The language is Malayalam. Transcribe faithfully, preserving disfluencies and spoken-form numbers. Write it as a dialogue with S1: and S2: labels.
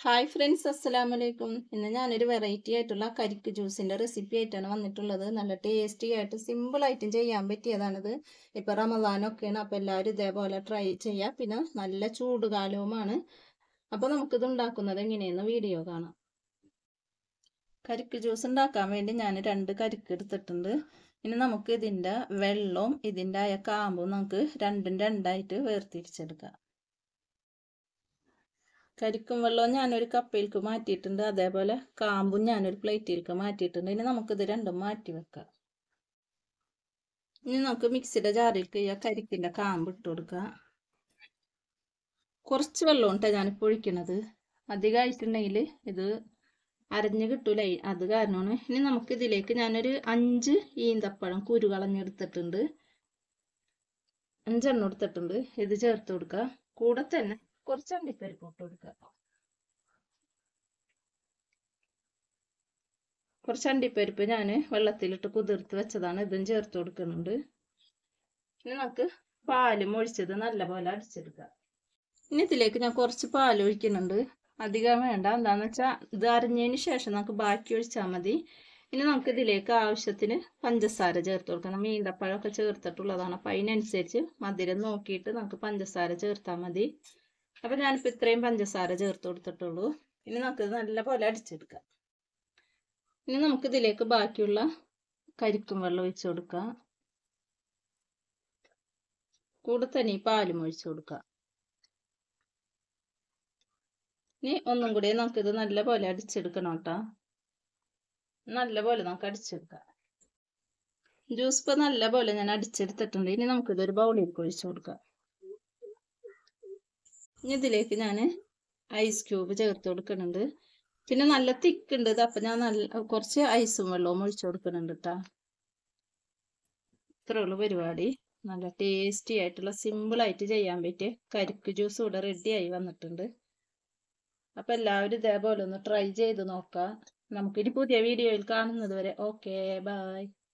S1: ഹായ് ഫ്രണ്ട്സ്, അസ്സലാമു അലൈക്കും. ഇന്ന് ഞാനൊരു വെറൈറ്റി ആയിട്ടുള്ള കരിക്ക് ജ്യൂസിൻ്റെ റെസിപ്പി ആയിട്ടാണ് വന്നിട്ടുള്ളത്. നല്ല ടേസ്റ്റി ആയിട്ട് സിമ്പിളായിട്ടും ചെയ്യാൻ പറ്റിയതാണിത്. ഇപ്പോൾ റമദാനൊക്കെയാണ്, അപ്പോൾ എല്ലാവരും ഇതേപോലെ ട്രൈ ചെയ്യുക. പിന്നെ നല്ല ചൂട് കാലവുമാണ്. അപ്പോൾ നമുക്കിത് ഉണ്ടാക്കുന്നത് എങ്ങനെയെന്ന് വീഡിയോ കാണാം. കരിക്ക് ജ്യൂസ് ഉണ്ടാക്കാൻ വേണ്ടി ഞാൻ രണ്ട് കരിക്ക് എടുത്തിട്ടുണ്ട്. ഇനി നമുക്ക് ഇതിൻ്റെ വെള്ളവും ഇതിൻ്റെ ആയ കാമ്പും നമുക്ക് രണ്ടും രണ്ടായിട്ട് വേർതിരിച്ചെടുക്കാം. കരിക്കും വെള്ളവും ഞാനൊരു കപ്പിലേക്ക് മാറ്റിയിട്ടുണ്ട്. അതേപോലെ കാമ്പും ഞാനൊരു പ്ലേറ്റിലേക്ക് മാറ്റിയിട്ടുണ്ട്. ഇനി നമുക്കിത് രണ്ടും മാറ്റി വെക്കാം. ഇനി നമുക്ക് മിക്സിയുടെ ജാറിലേക്ക് ഈ കരിക്കിൻ്റെ കാമ്പ് ഇട്ട് കൊടുക്കാം. കുറച്ച് വെള്ളം ഉണ്ട് ഞാനിപ്പോൾ ഒഴിക്കണത്. അധികമായിട്ടുണ്ടെങ്കിൽ ഇത് അരഞ്ഞ് കിട്ടൂല, അത് കാരണമാണ്. ഇനി നമുക്ക് ഇതിലേക്ക് ഞാനൊരു അഞ്ച് ഈന്തപ്പഴം കുരു കളഞ്ഞെടുത്തിട്ടുണ്ട്. അഞ്ചെണ്ണം എടുത്തിട്ടുണ്ട്. ഇത് ചേർത്ത് കൊടുക്കുക. കൂടെ തന്നെ കുറച്ച് അണ്ടിപ്പരിപ്പ് ഇട്ട് കൊടുക്കുക. കുറച്ച് അണ്ടിപ്പരിപ്പ് ഞാൻ വെള്ളത്തിലിട്ട് കുതിർത്ത് വെച്ചതാണ്, ഇതും ചേർത്ത് കൊടുക്കുന്നുണ്ട്. ഇനി നമുക്ക് പാലും ഒഴിച്ചത് നല്ലപോലെ അടിച്ചെടുക്കാം. ഇനി ഇതിലേക്ക് ഞാൻ കുറച്ച് പാൽ ഒഴിക്കുന്നുണ്ട്. അധികം വേണ്ട, എന്താണെന്ന് വെച്ചാൽ ഇത് അരിഞ്ഞതിന് ശേഷം നമുക്ക് ബാക്കി ഒഴിച്ചാൽ മതി. ഇനി നമുക്ക് ഇതിലേക്ക് ആവശ്യത്തിന് പഞ്ചസാര ചേർത്ത് കൊടുക്കണം. ഈന്തപ്പഴമൊക്കെ ചേർത്തിട്ടുള്ളതാണ്, അപ്പം അതിനനുസരിച്ച് മധുരം നോക്കിയിട്ട് നമുക്ക് പഞ്ചസാര ചേർത്താൽ മതി. അപ്പം ഞാനിപ്പോൾ ഇത്രയും പഞ്ചസാര ചേർത്ത് കൊടുത്തിട്ടുള്ളൂ. ഇനി നമുക്കിത് നല്ലപോലെ അടിച്ചെടുക്കാം. ഇനി നമുക്ക് ഇതിലേക്ക് ബാക്കിയുള്ള കരിക്കും വെള്ളം ഒഴിച്ചു കൊടുക്കാം. കൂടെ തന്നെ ഈ പാലും ഒഴിച്ചു കൊടുക്കാം. ഇനി ഒന്നും കൂടി നമുക്കിത് നല്ലപോലെ അടിച്ചെടുക്കണം കേട്ടോ. നല്ലപോലെ നമുക്ക് അടിച്ചെടുക്കാം. ജ്യൂസ് ഇപ്പോൾ നല്ലപോലെ ഞാൻ അടിച്ചെടുത്തിട്ടുണ്ട്. ഇനി നമുക്കിതൊരു ബൗളിലേക്ക് ഒഴിച്ചു കൊടുക്കാം. ഇനി ഇതിലേക്ക് ഞാൻ ഐസ് ക്യൂബ് ചേർത്ത് കൊടുക്കുന്നുണ്ട്. പിന്നെ നല്ല തിക്കുണ്ട്, അപ്പം ഞാൻ നല്ല കുറച്ച് ഐസും വെള്ളവും ഒഴിച്ചു കൊടുക്കുന്നുണ്ട് കേട്ടോ. ഇത്രയുള്ള പരിപാടി. നല്ല ടേസ്റ്റി ആയിട്ടുള്ള സിമ്പിളായിട്ട് ചെയ്യാൻ പറ്റിയ കരിക്ക് ജ്യൂസ് ഇവിടെ റെഡിയായി വന്നിട്ടുണ്ട്. അപ്പം എല്ലാവരും ഇതേപോലെ ഒന്ന് ട്രൈ ചെയ്ത് നോക്കാം. നമുക്കിനി പുതിയ വീഡിയോയിൽ കാണുന്നത് വരെ ഓക്കെ, ബൈ.